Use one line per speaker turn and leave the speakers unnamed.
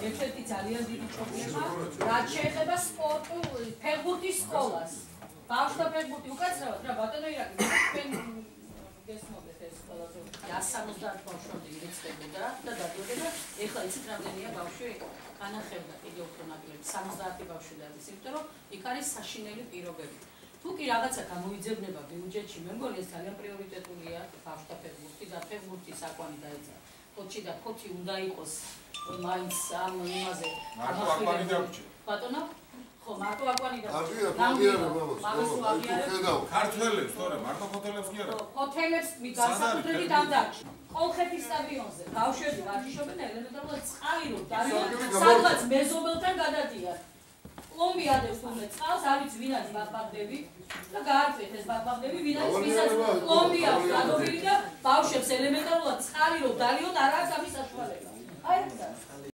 ერთ-ერთი ძალიან დიდი პრობლემა, რაც შეეხება სპორტულ ფეხბურთის სკოლას. ბავშვთა ფეხბურთი უკაცრავად რა ბატონო ირაკი, თქვენ გესმოდეთ ეს ყველაზე 170 ბავშვი ირიცხებოდა და დადოდება, ეხლა იცით რამდენია ბავშვი განახევდა კიდევ უფრო ნაკლები, 70 ბავშვი დადის, იმიტომ რომ იქ არის საშინელი პირობები. თუ კი რაღაცა გამოიძებნება ბიუჯეტში, მე მგონი ეს ძალიან პრიორიტეტულია ბავშვთა ფეხბურთი და ფეხბურთის აკვანი დაიწყო. ხოჩი და ხოჩი უნდა იყოს მაინც ამ იმაზე
აღმახვილებული.
ბატონო, ხო, მარტო აკვანი და
ქართველებს, თორე მარტო ჰოთელებს კი არა.
ჰოთელებს განსაკუთრებით ამ დარგში. კოლხეთის სტადიონზე ბავშვები ვარჯიშობენ ელემენტარულად წყალი რო დარიან, სადღაც მეზობელთან გადადიან. ლომი ადევს თუნდაც წყალს, არ ვიცი ვინაც ბაბაბდები და გაარკვიეთ ეს ბაბაბდები, ვინაც ვისაც ლომი აქვს გადობილი და ბავშვებს ელემენტარულად წყალი რო დარიონ, არ აქვს ამის საშუალება. აი ეს